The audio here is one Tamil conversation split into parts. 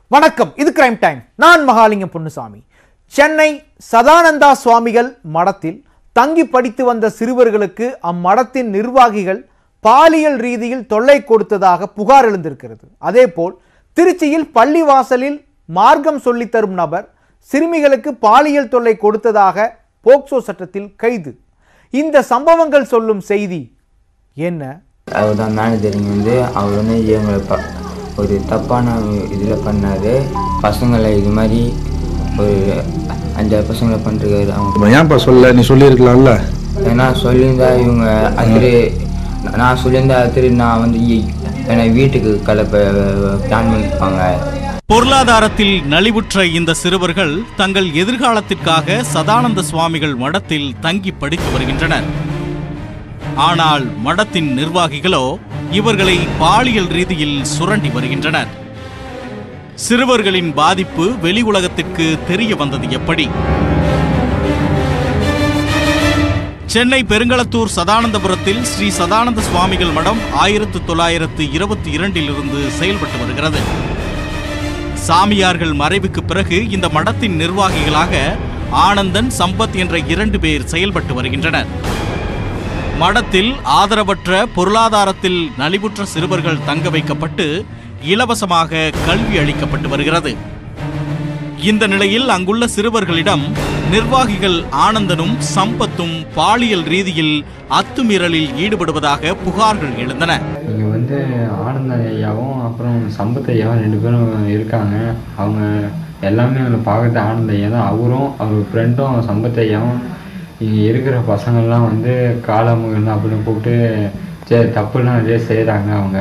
வணக்கம், இது கிரைம் டைம். நான் மகாலிங்கம் பொன்னுசாமி. சென்னை சதானந்தா சுவாமிகள் மடத்தில் தங்கி படித்து வந்த சிறுவர்களுக்கு அம்மடத்தின் நிர்வாகிகள் பாலியல் ரீதியில் தொல்லை கொடுத்ததாக புகார் எழுந்திருக்கிறது. அதேபோல் திருச்சியில் பள்ளிவாசலில் மார்க்கம் சொல்லித்தரும் நபர் சிறுமிகளுக்கு பாலியல் தொல்லை கொடுத்ததாக போக்சோ சட்டத்தில் கைது. இந்த சம்பவங்கள் சொல்லும் செய்தி என்ன? அவர் தான் மேனேஜரிங் அவர் இவங்களை ஒரு தப்பான இதில் பண்ணார். பசங்களை இது மாதிரி ஒரு 5-6 பசங்களை பண்ணிருக்காரு. அவங்க ஏன்ப்பா சொல்ல, நீ சொல்லியிருக்கலாம்ல? ஏன்னா சொல்லியிருந்தா இவங்க அத்திரி, நான் சொல்லியிருந்தா அத்திரி நான் என்னை வீட்டுக்கு பிளான் பண்ணியிருப்பாங்க. பொருளாதாரத்தில் நலிவுற்ற இந்த சிறுவர்கள் தங்கள் எதிர்காலத்திற்காக சதானந்த சுவாமிகள் மடத்தில் தங்கி படித்து வருகின்றனர். ஆனால் மடத்தின் நிர்வாகிகளோ இவர்களை பாலியல் ரீதியில் சுரண்டி வருகின்றனர். சிறுவர்களின் பாதிப்பு வெளி உலகத்திற்கு தெரிய வந்தது எப்படி? சென்னை பெருங்களத்தூர் சதானந்தபுரத்தில் ஸ்ரீ சதானந்த சுவாமிகள் மடம் 1922 செயல்பட்டு வருகிறது. சாமியார்கள் மறைவுக்கு பிறகு இந்த மடத்தின் நிர்வாகிகளாக ஆனந்தன், சம்பத் என்ற 2 பேர் செயல்பட்டு வருகின்றனர். மடத்தில் ஆதரவற்ற பொருளாதாரத்தில் நலிவுற்ற சிறுவர்கள் தங்க வைக்கப்பட்டு இலவசமாக கல்வி அளிக்கப்பட்டு வருகிறது. இந்த நிலையில் அங்குள்ள சிறுவர்களிடம் நிர்வாகிகள் ஆனந்தனும் சம்பத்தும் பாலியல் ரீதியில் அத்துமீறலில் ஈடுபடுவதாக புகார்கள் எழுந்தன. இங்கே ஆனந்தன் ஐயாவும் அப்புறம் சம்பத் ஐயாவும் 2 பேரும் இருக்காங்க. அவங்க எல்லாமே அவங்களை பார்க்கறது ஆனந்த ஐயா தான். அவரும் அவர் ஃப்ரெண்டும் சம்பத் ஐயாவும் இங்கே இருக்கிற பசங்கள்லாம் காலமுகன் அப்படின்னு கூப்பிட்டு தப்புலாம் நிறைய செய்கிறாங்க. அவங்க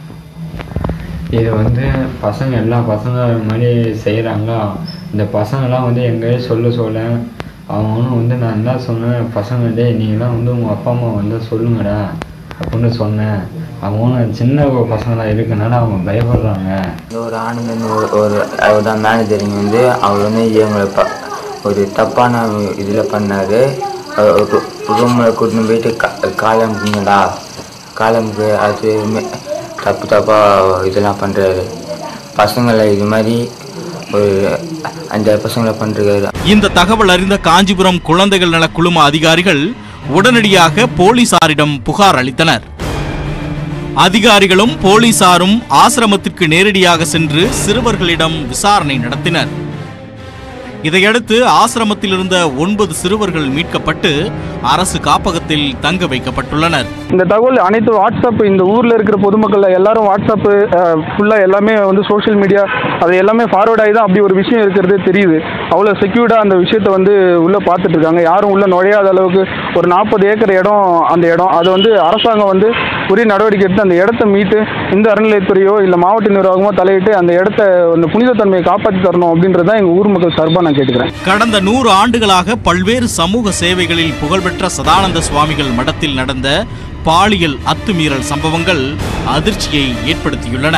இது பசங்க எல்லா பசங்க மாதிரி செய்கிறாங்களா? இந்த பசங்கள்லாம் எங்கேயும் சொல்ல அவனும் நான் என்ன சொன்னேன், பசங்கள்டே நீங்களாம் உங்கள் அப்பா அம்மா சொல்லுங்கடா அப்படின்னு சொன்னேன். அவனும் சின்ன பசங்களாம் இருக்கனால அவங்க பயப்படுறாங்க. ஒரு ஆனந்தன் அவர் தான் மேனேஜரிங் அவர் இவங்களை ஒரு தப்பான இதில் பண்ணார். ரூமில் கூட்டின்னு போயிட்டு காலமுக்குங்கடா, காலமுக்கு அது தப்பாக இதெல்லாம் பண்ணுறாரு. பசங்களை இது மாதிரி ஒரு 5-6 பசங்களை பண்ணிருக்காரு. இந்த தகவல் அறிந்த காஞ்சிபுரம் குழந்தைகள் நல குழும அதிகாரிகள் உடனடியாக போலீசாரிடம் புகார் அளித்தனர். அதிகாரிகளும் போலீசாரும் ஆசிரமத்திற்கு நேரடியாக சென்று சிறுவர்களிடம் விசாரணை நடத்தினர். இதையடுத்து ஆசிரமத்தில் இருந்த 9 சிறுவர்கள் மீட்கப்பட்டு அரசு காப்பகத்தில் தங்க வைக்கப்பட்டுள்ளனர். இந்த தகவல் அனைத்து வாட்ஸ்அப், இந்த ஊரில் இருக்கிற பொதுமக்கள் எல்லாரும் வாட்ஸ்அப்பு ஃபுல்லாக எல்லாமே சோஷியல் மீடியா அது எல்லாமே ஃபார்வர்ட் ஆகி தான் அப்படி ஒரு விஷயம் இருக்கிறது தெரியுது. அவ்வளோ செக்யூர்டாக அந்த விஷயத்தை உள்ளே பார்த்துட்டு இருக்காங்க. யாரும் உள்ளே நுழையாத அளவுக்கு ஒரு 40 ஏக்கர் இடம், அந்த இடம் அது அரசாங்கம் உரிய நடவடிக்கை எடுத்து அந்த இடத்த மீட்டு இந்த அறநிலையத்துறையோ இல்லை மாவட்ட நிர்வாகமோ தலையிட்டு அந்த இடத்த அந்த புனிதத்தன்மையை காப்பாற்றி தரணும் அப்படின்றது தான் எங்கள் ஊர் மக்கள் சார்பாக நான் கேட்டுக்கிறேன். கடந்த 100 ஆண்டுகளாக பல்வேறு சமூக சேவைகளில் புகழ்பெற்ற சதானந்த சுவாமிகள் மடத்தில் நடந்த பாலியல் அத்துமீறல் சம்பவங்கள் அதிர்ச்சியை ஏற்படுத்தியுள்ளன.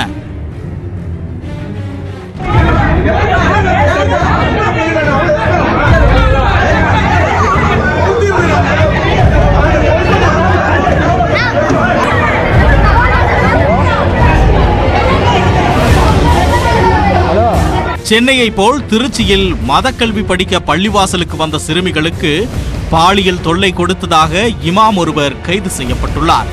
சென்னையை போல் திருச்சியில் மதக்கல்வி படிக்க பள்ளிவாசலுக்கு வந்த சிறுமிகளுக்கு பாலியல் தொல்லை கொடுத்ததாக இமாம் ஒருவர் கைது செய்யப்பட்டுள்ளார்.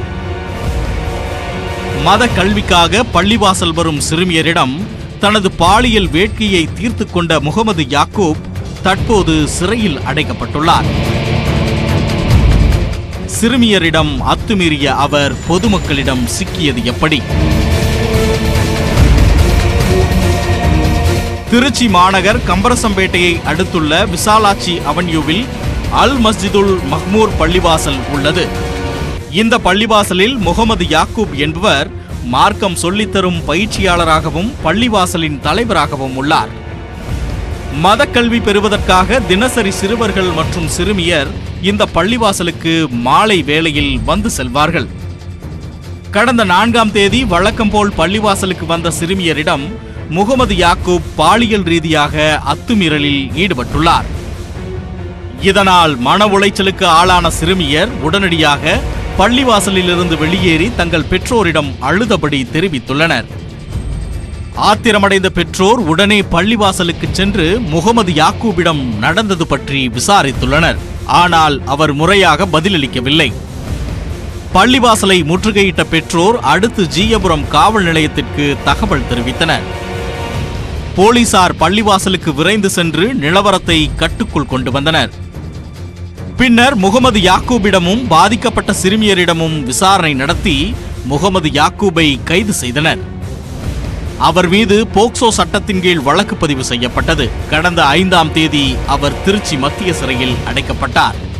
மத கல்விக்காக பள்ளிவாசல் வரும் சிறுமியரிடம் தனது பாலியல் வேட்கையை தீர்த்து கொண்ட முகமது யாக்கூப் தற்போது சிறையில் அடைக்கப்பட்டுள்ளார். சிறுமியரிடம் அத்துமீறிய அவர் பொதுமக்களிடம் சிக்கியது எப்படி? திருச்சி மாநகர் கம்பரசம்பேட்டையை அடுத்துள்ள விசாலாட்சி அவென்யூவில் அல் மஸ்ஜிதுல் மஹ்மூர் பள்ளிவாசல் உள்ளது. இந்த பள்ளிவாசலில் முகமது யாக்கூப் என்பவர் மார்க்கம் சொல்லித்தரும் பயிற்சியாளராகவும் பள்ளிவாசலின் தலைவராகவும் உள்ளார். மதக்கல்வி பெறுவதற்காக தினசரி சிறுவர்கள் மற்றும் சிறுமியர் இந்த பள்ளிவாசலுக்கு மாலை வேளையில் வந்து செல்வார்கள். கடந்த 4ஆம் தேதி வழக்கம் போல் பள்ளிவாசலுக்கு வந்த சிறுமியரிடம் முகமது யாக்கூப் பாலியல் ரீதியாக அத்துமீறலில் ஈடுபட்டுள்ளார். இதனால் மன உளைச்சலுக்கு ஆளான சிறுமியர் உடனடியாக பள்ளிவாசலில் இருந்து வெளியேறி தங்கள் பெற்றோரிடம் அழுதபடி தெரிவித்துள்ளனர். ஆத்திரமடைந்த பெற்றோர் உடனே பள்ளிவாசலுக்கு சென்று முகமது யாக்கூபிடம் நடந்தது பற்றி விசாரித்துள்ளனர். ஆனால் அவர் முறையாக பதிலளிக்கவில்லை. பள்ளிவாசலை முற்றுகையிட்ட பெற்றோர் அடுத்து ஜீயபுரம் காவல் நிலையத்திற்கு தகவல் தெரிவித்தனர். போலீசார் பள்ளிவாசலுக்கு விரைந்து சென்று நிலவரத்தை கட்டுக்குள் கொண்டு வந்தனர். பின்னர் முகமது யாக்கூபிடமும் பாதிக்கப்பட்ட சிறுமியரிடமும் விசாரணை நடத்தி முகமது யாக்கூபை கைது செய்தனர். அவர் மீது போக்சோ சட்டத்தின் கீழ் வழக்கு பதிவு செய்யப்பட்டது. கடந்த 5ஆம் தேதி அவர் திருச்சி மத்திய சிறையில் அடைக்கப்பட்டார்.